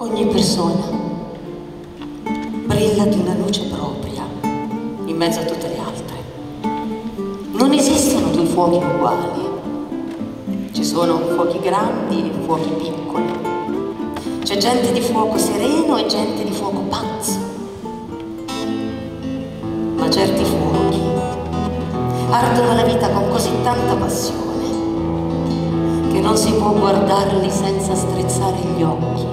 Ogni persona brilla di una luce propria in mezzo a tutte le altre. Non esistono due fuochi uguali. Ci sono fuochi grandi e fuochi piccoli. C'è gente di fuoco sereno e gente di fuoco pazzo. Ma certi fuochi ardono la vita con così tanta passione che non si può guardarli senza strizzare gli occhi.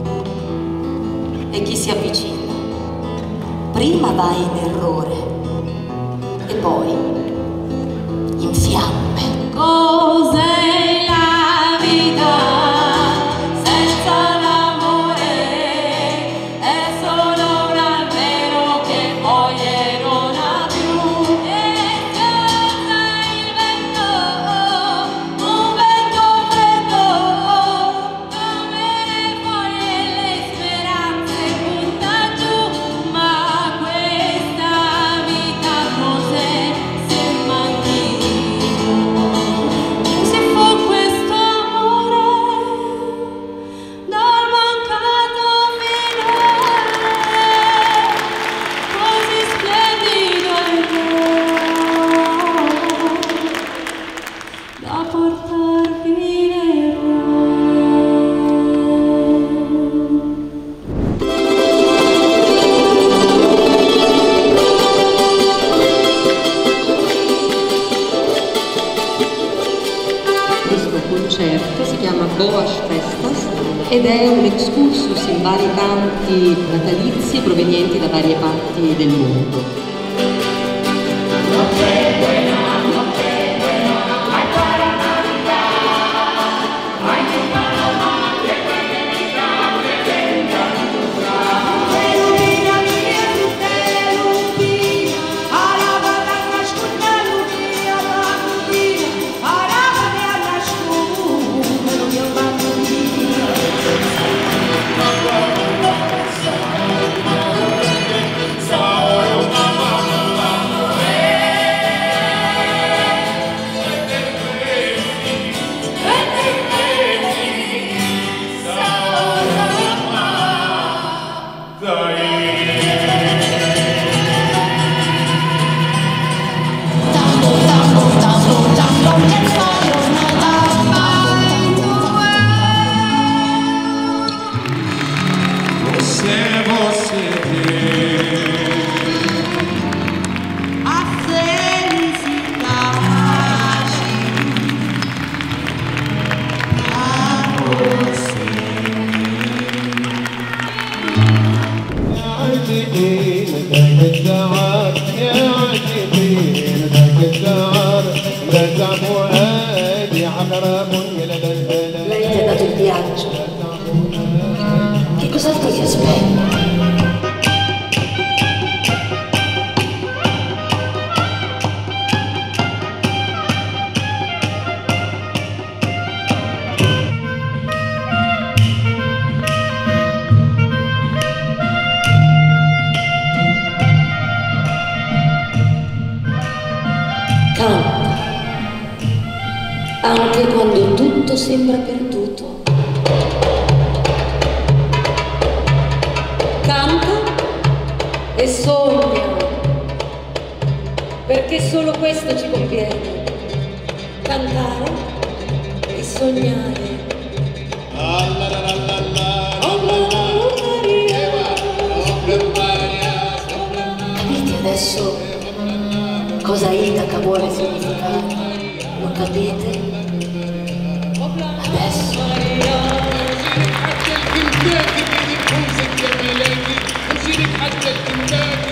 E chi si avvicina prima va in errore e poi in fiamme. Cos'è la vita senza l'amore? È solo un albero che poi non ha più. E scorre il vento, un vento freddo, come le foglie e le speranze butta giù. Ma questa vita cos'è se manchi? Se fu questo amore dal mancato finale, così splendido da portarvi l'errore. Questo concerto si chiama Boas Festas ed è un excursus in vari canti natalizi provenienti da varie parti del mondo. Lei ti ha dato il viaggio. Che cos'altro ti aspetta? Canta, anche quando tutto sembra perduto. Canta e sogna, perché solo questo ci conviene. Cantare e sognare. Capite adesso cosa Itaca vuole significare? Lo capite? Adesso.